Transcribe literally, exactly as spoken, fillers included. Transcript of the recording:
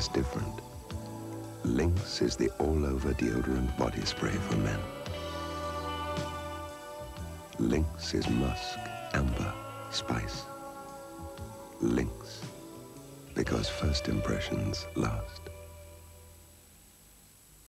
is different. Lynx is the all-over deodorant body spray for men. Lynx is musk, amber, spice. Lynx, because first impressions last.